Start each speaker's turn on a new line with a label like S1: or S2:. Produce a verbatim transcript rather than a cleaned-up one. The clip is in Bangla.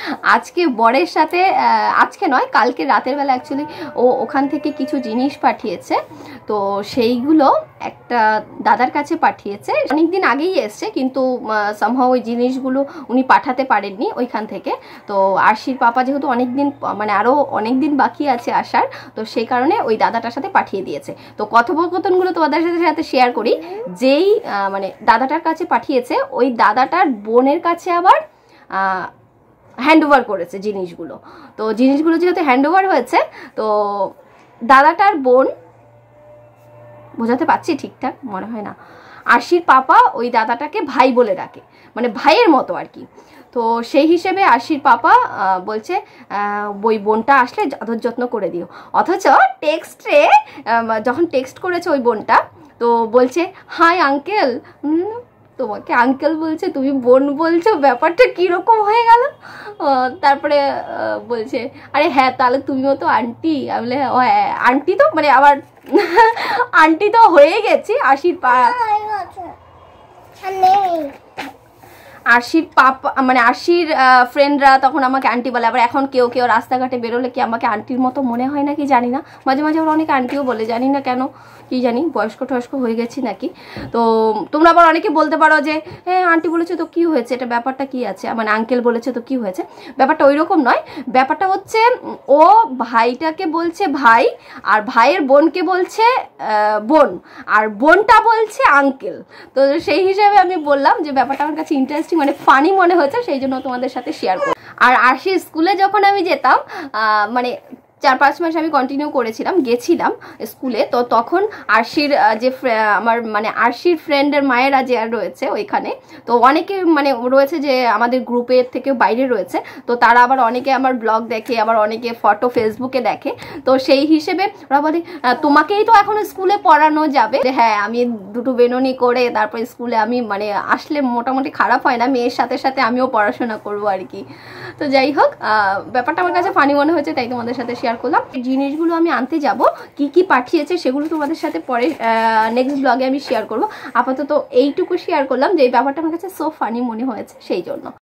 S1: আজকে বরের সাথে আজকে নয় কালকে রাতের বেলা অ্যাকচুয়ালি ও ওখান থেকে কিছু জিনিস পাঠিয়েছে, তো সেইগুলো একটা দাদার কাছে পাঠিয়েছে। অনেকদিন আগেই এসছে কিন্তু সামহাও ওই জিনিসগুলো উনি পাঠাতে পারেননি ওইখান থেকে। তো আরশির পাপা যেহেতু অনেক দিন মানে আরও অনেক দিন বাকি আছে আসার, তো সেই কারণে ওই দাদাটার সাথে পাঠিয়ে দিয়েছে। তো কথোপকথনগুলো তোমাদের সাথে সাথে শেয়ার করি। যেই মানে দাদাটার কাছে পাঠিয়েছে ওই দাদাটার বোনের কাছে আবার হ্যান্ড ওভার করেছে জিনিসগুলো। তো জিনিসগুলো যেহেতু হ্যান্ড ওভার হয়েছে, তো দাদাটার বোন, বোঝাতে পারছি ঠিকঠাক মনে হয় না, আরশির পাপা ওই দাদাটাকে ভাই বলে ডাকে, মানে ভাইয়ের মতো আর কি। তো সেই হিসেবে আরশির পাপা বলছে ওই বোনটা আসলে আদর যত্ন করে দিও। অথচ টেক্সটে যখন টেক্সট করেছে ওই বোনটা, তো বলছে হাই আঙ্কেল, তোমাকে আঙ্কেল বলছে, তুমি বোন বলছো, ব্যাপারটা কীরকম হয়ে গেল। তারপরে বলছে আরে হ্যাঁ তাহলে তুমিও তো আন্টি। আমি বলে ও হ্যাঁ আন্টি তো, মানে আবার আন্টি তো হয়ে গেছি। আরশির পা আরশির পাপা মানে আরশির ফ্রেন্ডরা তখন আমাকে আন্টি বলে। আবার এখন কেউ কেউ রাস্তাঘাটে বেরোলে কি আমাকে আন্টির মতো মনে হয় নাকি জানি না, মাঝে মাঝে আবার অনেকে আন্টিও বলে, জানি না কেন, কি জানি বয়স্ক টয়স্ক হয়ে গেছি নাকি। তো তোমরা আবার অনেকে বলতে পারো যে হ্যাঁ আন্টি বলেছে তো কি হয়েছে, এটা ব্যাপারটা কি আছে, মানে আঙ্কেল বলেছে তো কি হয়েছে। ব্যাপারটা ওই রকম নয়, ব্যাপারটা হচ্ছে ও ভাইটাকে বলছে ভাই, আর ভাইয়ের বোনকে বলছে বোন, আর বোনটা বলছে আঙ্কেল। তো সেই হিসাবে আমি বললাম যে ব্যাপারটা আমার কাছে ইন্টারেস্টিং, মানে ফানি মনে হয়েছে, সেই জন্য তোমাদের সাথে শেয়ার করব। আর আরশির স্কুলে যখন আমি যেতাম, মানে চার পাঁচ মাস আমি কন্টিনিউ করেছিলাম, গেছিলাম স্কুলে, তো তখন আরশির যে আমার মানে আরশির ফ্রেন্ডের মায়েরা যে রয়েছে ওইখানে, তো অনেকে মানে রয়েছে যে আমাদের গ্রুপের থেকে বাইরে রয়েছে, তো তারা আবার অনেকে আমার ব্লগ দেখে, আবার অনেকে ফটো ফেসবুকে দেখে। তো সেই হিসেবে ওরা বলে তোমাকেই তো এখন স্কুলে পড়ানো যাবে। হ্যাঁ আমি দুটো বেননি করে তারপর স্কুলে আমি মানে আসলে মোটামুটি খারাপ হয় না, মেয়ের সাথে সাথে আমিও পড়াশোনা করবো আর কি। তো যাই হোক, ব্যাপারটা আমার কাছে ফানি মনে হয়েছে, তাই তোমাদের সাথে শেয়ার করলাম। জিনিসগুলো আমি আনতে যাব, কি কি পাঠিয়েছে সেগুলো তোমাদের সাথে পরে নেক্সট ব্লগে আমি শেয়ার করব। আপাতত এইটুকু শেয়ার করলাম যে এই ব্যাপারটা আমার কাছে সো ফানি মনে হয়েছে সেই জন্য।